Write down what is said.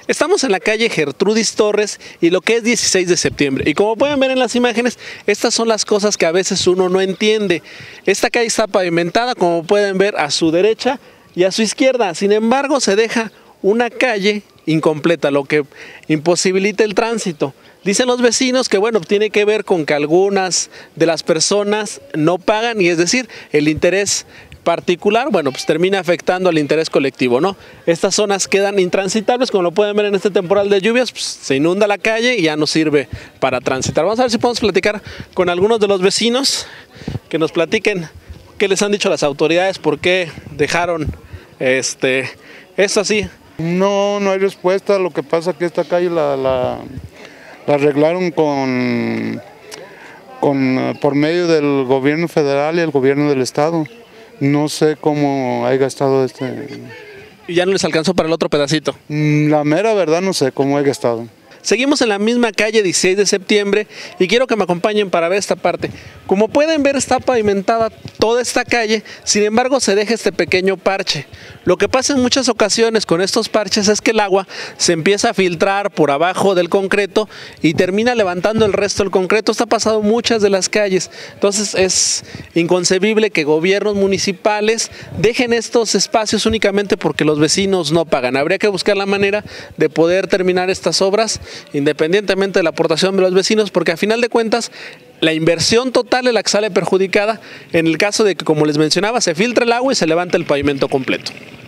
Estamos en la calle Gertrudis Torres y lo que es 16 de septiembre. Y como pueden ver en las imágenes, estas son las cosas que a veces uno no entiende. Esta calle está pavimentada, como pueden ver, a su derecha y a su izquierda. Sin embargo, se deja una calle incompleta, lo que imposibilita el tránsito. Dicen los vecinos que bueno, tiene que ver con que algunas de las personas no pagan, y es decir, el interés particular, bueno, pues termina afectando al interés colectivo, ¿no? Estas zonas quedan intransitables, como lo pueden ver en este temporal de lluvias, pues se inunda la calle y ya no sirve para transitar. Vamos a ver si podemos platicar con algunos de los vecinos que nos platiquen qué les han dicho las autoridades, por qué dejaron esto así. No hay respuesta. Lo que pasa es que esta calle la arreglaron por medio del gobierno federal y el gobierno del estado. No sé cómo haya gastado ¿Y ya no les alcanzó para el otro pedacito? La mera verdad no sé cómo haya gastado. Seguimos en la misma calle 16 de septiembre y quiero que me acompañen para ver esta parte. Como pueden ver, está pavimentada toda esta calle, sin embargo se deja este pequeño parche. Lo que pasa en muchas ocasiones con estos parches es que el agua se empieza a filtrar por abajo del concreto y termina levantando el resto del concreto. Esto ha pasado en muchas de las calles. Entonces es inconcebible que gobiernos municipales dejen estos espacios únicamente porque los vecinos no pagan. Habría que buscar la manera de poder terminar estas obras independientemente de la aportación de los vecinos, porque a final de cuentas la inversión total es la que sale perjudicada en el caso de que, como les mencionaba, se filtre el agua y se levanta el pavimento completo.